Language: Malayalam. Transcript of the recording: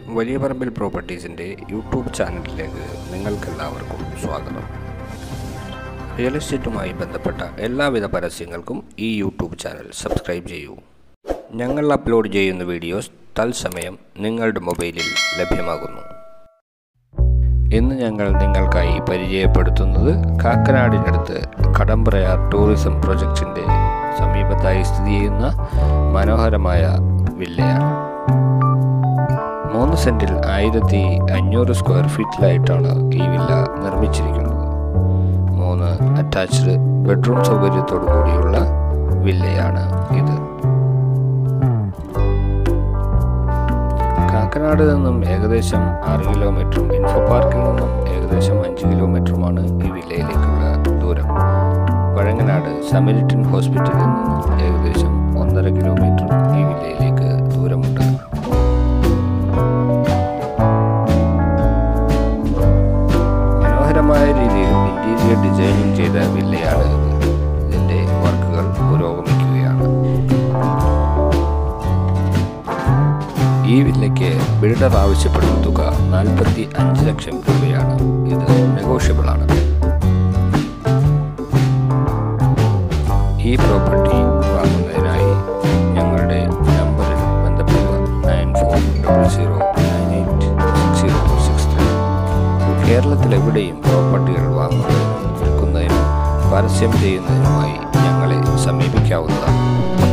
വലിയ പറമ്പിൽ പ്രോപ്പർട്ടീസിൻ്റെ യൂട്യൂബ് ചാനലിലേക്ക് നിങ്ങൾക്കെല്ലാവർക്കും സ്വാഗതം. റിയൽ എസ്റ്റേറ്റുമായി ബന്ധപ്പെട്ട എല്ലാവിധ പരസ്യങ്ങൾക്കും ഈ യൂട്യൂബ് ചാനൽ സബ്സ്ക്രൈബ് ചെയ്യൂ. ഞങ്ങൾ അപ്ലോഡ് ചെയ്യുന്ന വീഡിയോസ് തത്സമയം നിങ്ങളുടെ മൊബൈലിൽ ലഭ്യമാകുന്നു. ഇന്ന് ഞങ്ങൾ നിങ്ങൾക്കായി പരിചയപ്പെടുത്തുന്നത് കാക്കനാടിനടുത്ത് കടമ്പ്രയാർ ടൂറിസം പ്രൊജക്റ്റിൻ്റെ സമീപത്തായി സ്ഥിതി ചെയ്യുന്ന മനോഹരമായ വില്ലയാണ്. 3 സെൻറ്റിൽ 1500 സ്ക്വയർ ഫീറ്റിലായിട്ടാണ് ഈ വില്ല നിർമ്മിച്ചിരിക്കുന്നത്. 3 അറ്റാച്ച്ഡ് ബെഡ്റൂം സൗകര്യത്തോടു കൂടിയുള്ള വില്ലയാണ് ഇത്. കാക്കനാട് നിന്നും ഏകദേശം 6 കിലോമീറ്ററും ഇൻഫോപാർക്കിൽ നിന്നും ഏകദേശം 5 കിലോമീറ്ററുമാണ് ഈ വില്ലയിലേക്കുള്ള ദൂരം. പഴങ്ങനാട് സമരിറ്റൻ ഹോസ്പിറ്റലിൽ നിന്നും ഏകദേശം 1.5 കിലോമീറ്റർ ഈ വില്ലയിലേക്ക് ദൂരമുണ്ട്. മനോഹരമായ രീതിയിൽ ഇന്റീരിയർ ഡിസൈനിങ് ചെയ്ത വില്ലയാണ് ഇത്. ഇതിൻ്റെ വർക്കുകൾ പുരോഗമിക്കുകയാണ്. ഈ വില്ലയ്ക്ക് ബിൽഡർ ആവശ്യപ്പെടുന്ന തുക 45 ലക്ഷം രൂപയാണ്. ഇത് നെഗോഷ്യബിൾ ആണ്. ഈ പ്രോപ്പർട്ടി വാങ്ങുന്നതിനായി ഞങ്ങളുടെ നമ്പറിൽ ബന്ധപ്പെടുക 9400986063. കേരളത്തിലെവിടെയും പ്രോപ്പർട്ടികൾ വാങ്ങുന്നതിനും വിൽക്കുന്നതിനും പരസ്യം ചെയ്യുന്നതിനുമായി ഞങ്ങളെ സമീപിക്കാവുന്നതാണ്.